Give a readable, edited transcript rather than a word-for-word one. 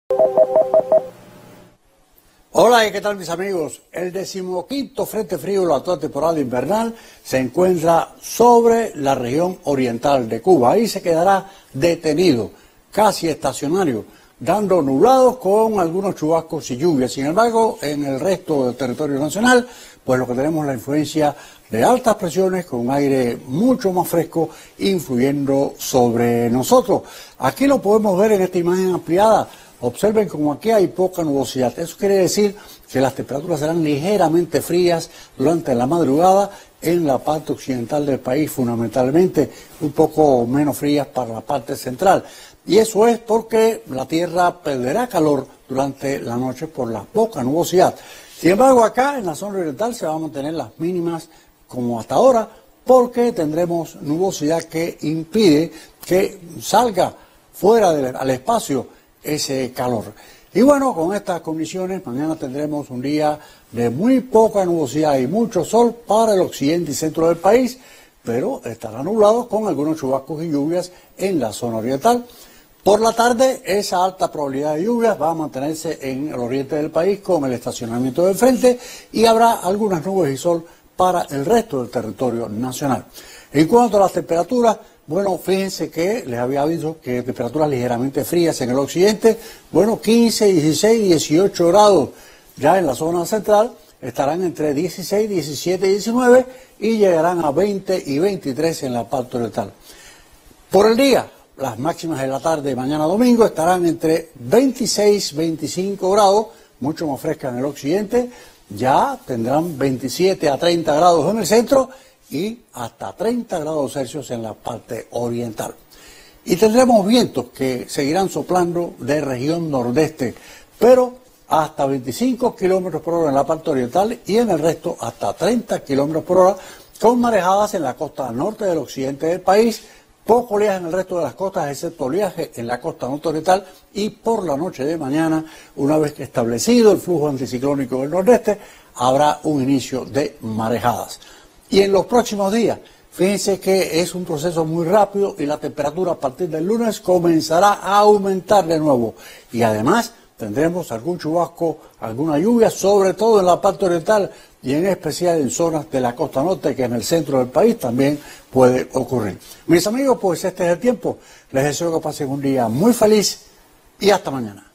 Hola, ¿qué tal mis amigos? El 15º Frente Frío de la actual temporada invernal se encuentra sobre la región oriental de Cuba. Ahí se quedará detenido, casi estacionario, dando nublados con algunos chubascos y lluvias. Sin embargo, en el resto del territorio nacional, pues lo que tenemos es la influencia de altas presiones con un aire mucho más fresco influyendo sobre nosotros. Aquí lo podemos ver en esta imagen ampliada. Observen como aquí hay poca nubosidad. Eso quiere decir que las temperaturas serán ligeramente frías durante la madrugada en la parte occidental del país, fundamentalmente un poco menos frías para la parte central. Y eso es porque la tierra perderá calor durante la noche por la poca nubosidad. Sin embargo, acá en la zona oriental se van a mantener las mínimas como hasta ahora, porque tendremos nubosidad que impide que salga fuera al espacio ese calor. Y bueno, con estas condiciones, mañana tendremos un día de muy poca nubosidad y mucho sol para el occidente y centro del país, pero estará nublado con algunos chubascos y lluvias en la zona oriental. Por la tarde, esa alta probabilidad de lluvias va a mantenerse en el oriente del país con el estacionamiento del frente y habrá algunas nubes y sol para el resto del territorio nacional. En cuanto a las temperaturas, bueno, fíjense que les había dicho que temperaturas ligeramente frías en el occidente, bueno, 15, 16, 18 grados. Ya en la zona central estarán entre 16, 17 y 19 y llegarán a 20 y 23 en la parte oriental. Por el día, las máximas de la tarde de mañana domingo estarán entre 26, 25 grados, mucho más frescas en el occidente, ya tendrán 27 a 30 grados en el centro y hasta 30 grados Celsius en la parte oriental. Y tendremos vientos que seguirán soplando de región nordeste, pero hasta 25 kilómetros por hora en la parte oriental y en el resto hasta 30 kilómetros por hora, con marejadas en la costa norte del occidente del país, poco oleaje en el resto de las costas, excepto oleaje en la costa norte-oriental, y por la noche de mañana, una vez que establecido el flujo anticiclónico del nordeste, habrá un inicio de marejadas. Y en los próximos días, fíjense que es un proceso muy rápido y la temperatura a partir del lunes comenzará a aumentar de nuevo. Y además tendremos algún chubasco, alguna lluvia, sobre todo en la parte oriental y en especial en zonas de la costa norte, que en el centro del país también puede ocurrir. Mis amigos, pues este es el tiempo. Les deseo que pasen un día muy feliz y hasta mañana.